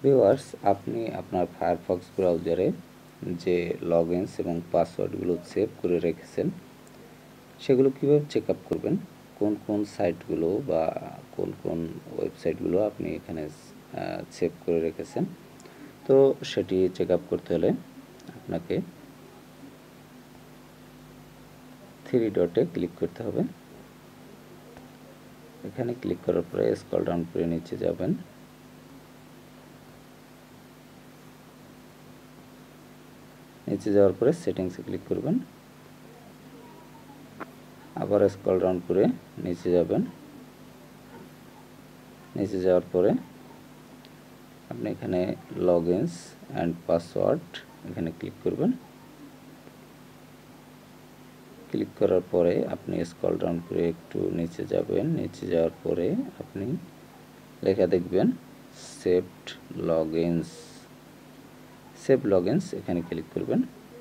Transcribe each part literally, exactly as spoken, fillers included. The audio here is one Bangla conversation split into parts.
ভিউয়ার্স, আপনি আপনার ফায়ারফক্স ব্রাউজারে যে লগইনস এবং পাসওয়ার্ডগুলো সেভ করে রেখেছেন সেগুলো কীভাবে চেক আপ করবেন, কোন কোন সাইটগুলো বা কোন কোন ওয়েবসাইটগুলো আপনি এখানে সেভ করে রেখেছেন, তো সেটি চেক আপ করতে হলে আপনাকে থ্রি ডটে ক্লিক করতে হবে। এখানে ক্লিক করার পরে স্ক্রল ডাউন করে নিচে যাবেন। নিচে যাওয়ার পরে সেটিংসে ক্লিক করবেন, আবার স্ক্রল ডাউন করে নিচে যাবেন। নিচে যাওয়ার পরে আপনি এখানে লগইনস অ্যান্ড পাসওয়ার্ড এখানে ক্লিক করবেন। ক্লিক করার পরে আপনি স্ক্রল ডাউন করে একটু নিচে যাবেন। নিচে যাওয়ার পরে আপনি লেখা দেখবেন সেভড লগইনস। সেভ লগইনস এখানে ক্লিক করবেন।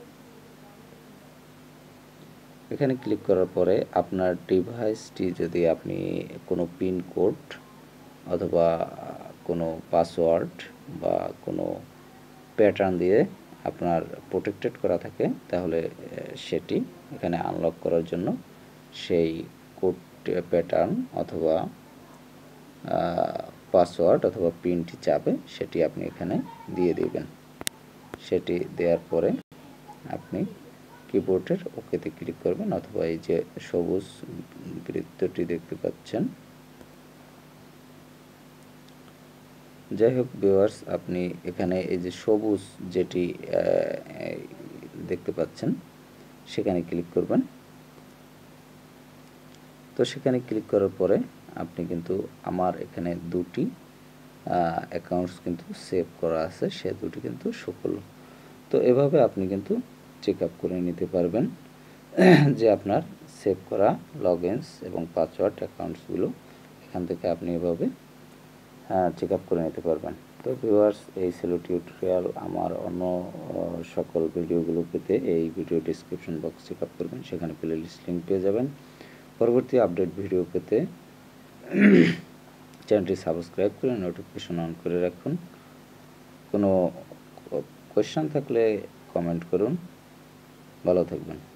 এখানে ক্লিক করার পরে আপনার ডিভাইসটি যদি আপনি কোনো পিন কোড অথবা কোনো পাসওয়ার্ড বা কোনো প্যাটার্ন দিয়ে আপনার প্রোটেক্টেড করা থাকে, তাহলে সেটি এখানে আনলক করার জন্য সেই কোড প্যাটার্ন অথবা পাসওয়ার্ড অথবা পিনটি চাপে সেটি আপনি এখানে দিয়ে দিবেন। সেটি দেওয়ার পরে আপনি কিবোর্ডের ওকেতে ক্লিক করবেন অথবা এই যে সবুজ বৃত্তটি দেখতে পাচ্ছেন। যাই হোক ভিউয়ার্স, আপনি এখানে এই যে সবুজ যেটি দেখতে পাচ্ছেন সেখানে ক্লিক করবেন। তো সেখানে ক্লিক করার পরে আপনি কিন্তু আমার এখানে দুটি অ্যাকাউন্টস কিন্তু সেভ করা আছে, সে দুটি কিন্তু শো করলো। তো এভাবে আপনি কিন্তু চেক আপ করে নিতে পারবেন যে আপনার সেভ করা লগইনস এবং পাসওয়ার্ড অ্যাকাউন্টসগুলো এখান থেকে আপনি এভাবে চেক আপ করে নিতে পারবেন। তো ভিউয়ার্স, এই ছিল টিউটোরিয়াল। আমার অন্য সকল ভিডিওগুলো পেতে এই video description box check up করবেন, সেখানে প্লেলিস্ট লিঙ্ক পেয়ে যাবেন। পরবর্তী আপডেট ভিডিও পেতে চ্যানেলটি সাবস্ক্রাইব করে নোটিফিকেশন অন করে রাখুন। কোনো কোয়েশ্চেন থাকলে কমেন্ট করুন। ভালো থাকবেন।